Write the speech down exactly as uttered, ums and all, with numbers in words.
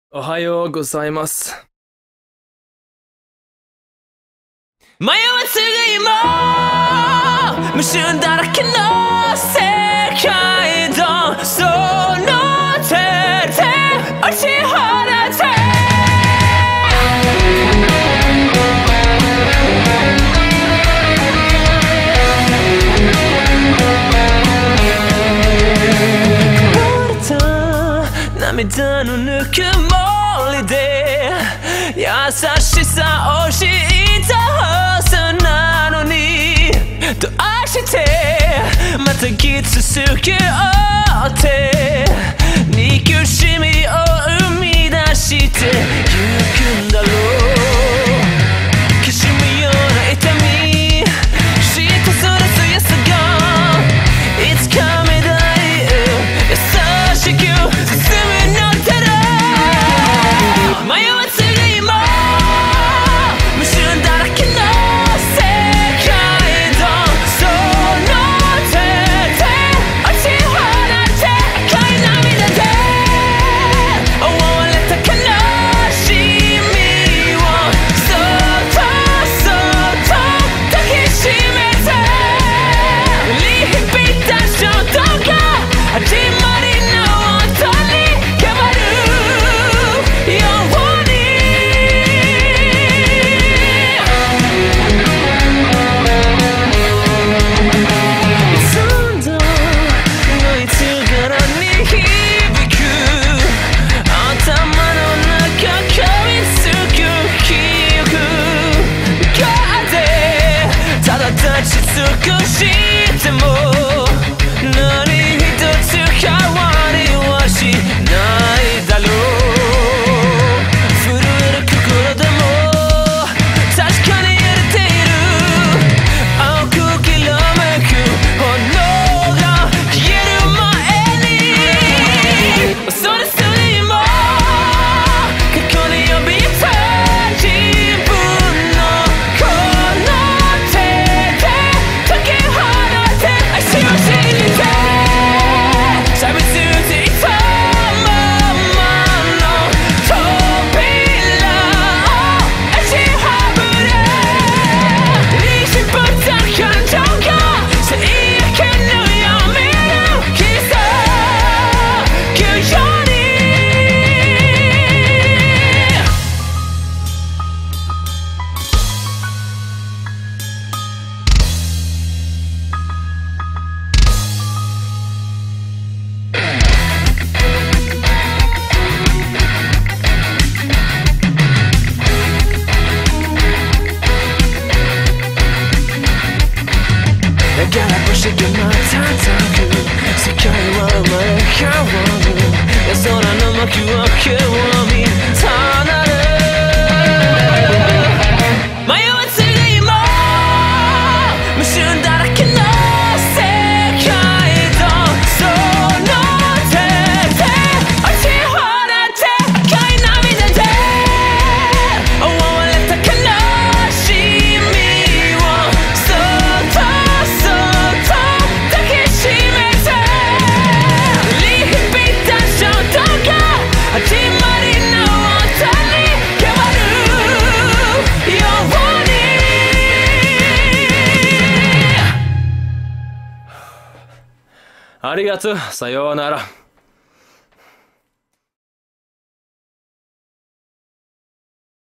おはようございます。 迷わず今無臭だらけの世界だ。その手で落ち放てこぼれた涙のぬくもりで優しさを知ったはずなのに、どうしてまた来続けようって憎しみを生み出してゆくんだろう。きしむような痛み知ったその強さがいつか目だい優しく進むのだろう。迷わず少しでも何一つ変わりはしないだろう。震える心でも確かに揺れている。青くきらめく炎が消える前に恐れすぎも過去に呼びた自分のこの手だから星が瞬く世界は生まれ変わる。空の幕を興味離れ迷わず今無臭だらけの世界だ。その手で落ち放て赤い涙で覆われた悲しみをそっとありがとう。さようなら。